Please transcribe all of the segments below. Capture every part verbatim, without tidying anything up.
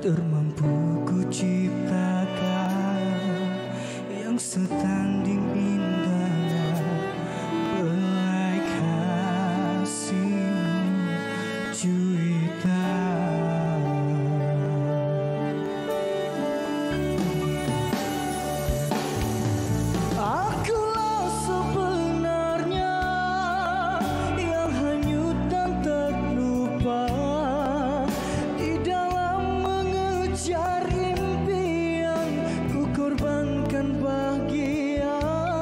termampu ku ciptakan yang setanding indahnya belai kasihmu cuitan. Akulah sebenarnya yang hanyut dan terlupa di dalam mengejar impian. Ku korbankan bahagia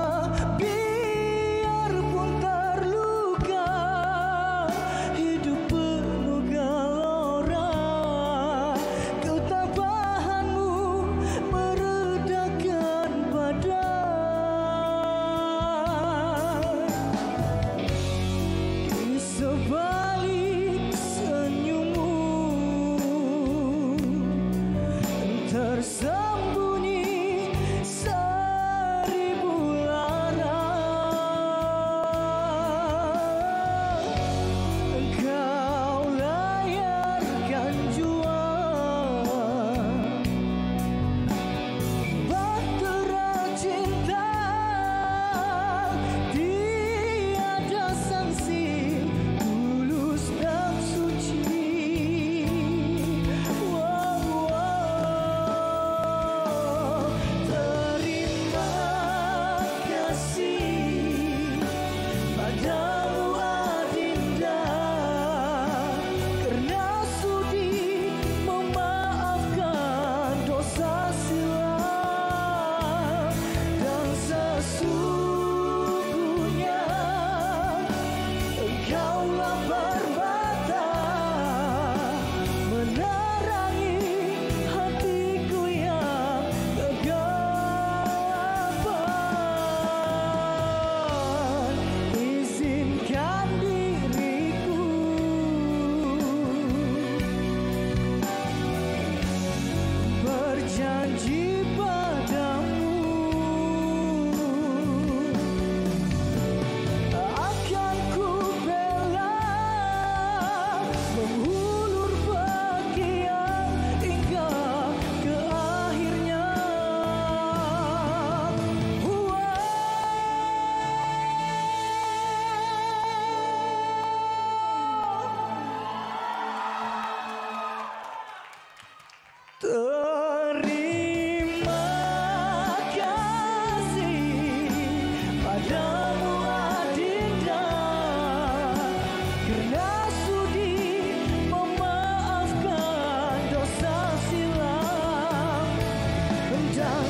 biarpun terluka, hidup penuh gelora. Ketabahanmu meredakan badan. Di sebalik senyummu tersembunyi seribu lara. Engkau layarkan jua bahtera cinta, tiada sanksi, tulus dan suci. Wow, wow. Terima kasih padamu Adinda, karena sudi memaafkan dosa silam. Dan sesungguhnya engkaulah permata menerangi hatiku yang kegelapan. Izinkan diriku berjanji padamu, akan ku bela mengulur bahagia hingga ke akhirnya. Terima kasih padamu Adinda, karena sudi memaafkan dosa silam. Dan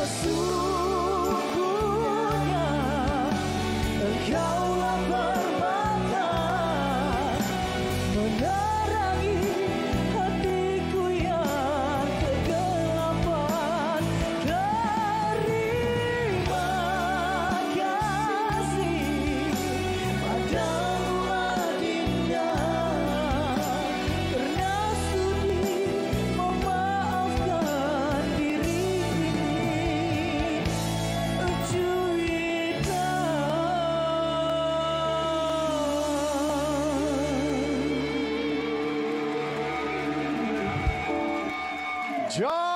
sesungguhnya engkaulah permata menerangi hatiku yang kegelapan. Terima kasih padamu Adinda, karena sudi memaafkan diri ini cuitan.